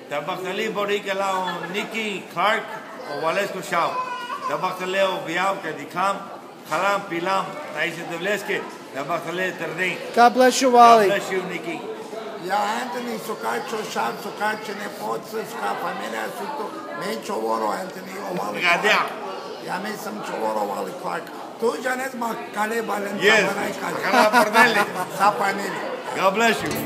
Tabactali Borica lao Nicky Clark o Valesco Shaw. Tabactaleo Viao Kadikam, Kalam Pilam, Taisa Devleski, Tabactale Terdin. God bless you, Wally. God bless you, Nicky. Ja, Anthony, Socacho, Shab, Socacho, Nepotsa, Ska, Familia, Suto, May Chovoro, Anthony, or Wally Clark. Yeah, made some Chovoro, Wally Clark. Tu Janet Macale Valenta. Yes, Sapanelli. God bless you.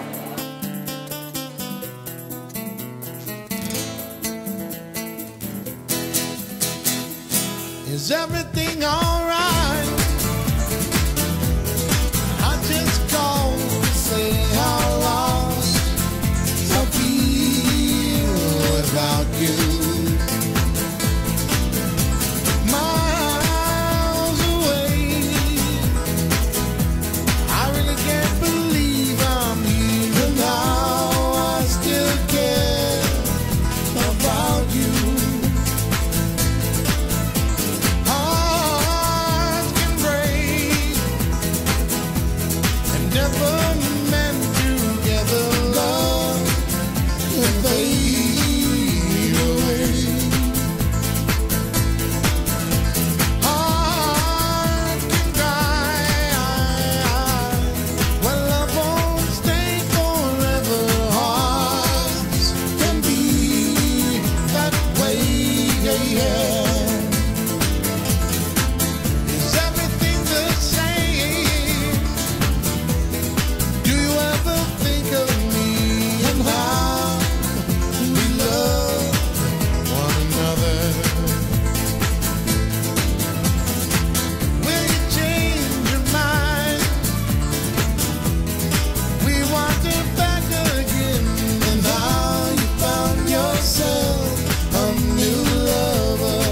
Is everything alright? I just called to say how lost I feel without you. Miles away, I really can't believe I'm here now. I still care about you. Never meant together, love will fade away. Heart can cry, well, love won't stay forever. Hearts can be that way, yeah. Is everything the same? Do you ever think of me and how we love one another? Will you change your mind? We wander back again, and how you found yourself a new lover.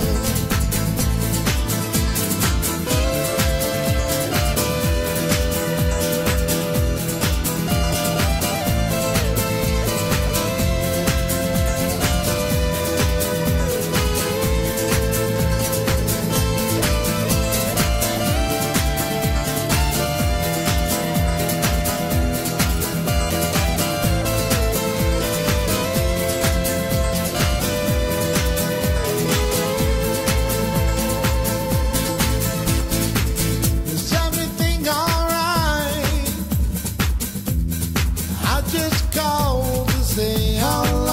Is everything alright? I just called to say how long